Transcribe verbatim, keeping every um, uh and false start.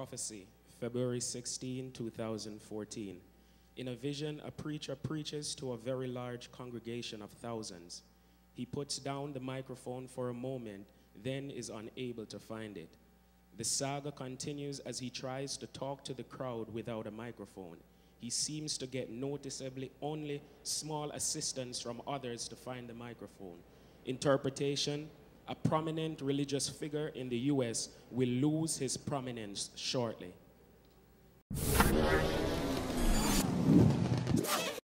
Prophecy, February sixteenth, two thousand fourteen. In a vision, a preacher preaches to a very large congregation of thousands. He puts down the microphone for a moment, then is unable to find it. The saga continues as he tries to talk to the crowd without a microphone. He seems to get noticeably only small assistance from others to find the microphone. Interpretation: a prominent religious figure in the U S will lose his prominence shortly.